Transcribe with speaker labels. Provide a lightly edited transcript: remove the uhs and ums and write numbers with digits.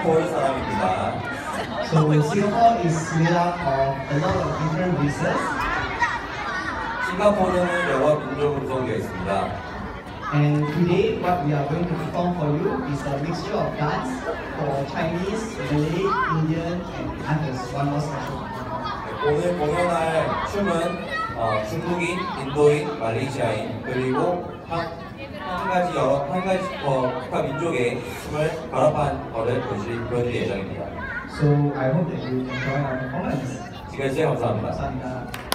Speaker 1: 싱가포르 사람입니다.
Speaker 2: So Singapore is made up of a lot of different races.
Speaker 1: 싱가포르는 여러 민족으로 구성되어 있습니다.
Speaker 2: And today, what we are going to perform for you is a mixture of dance for Chinese, Malay, Indian, and others. One more special.
Speaker 1: 오늘 공연할 춤은 중국인, 인도인, 말레이시아인 그리고 한 가지 국가 민족의 춤을 결합한 것을 보여드릴 예정입니다.
Speaker 2: So I hope that you enjoy our performance.
Speaker 1: 지금까지 감사합니다.
Speaker 2: 감사합니다.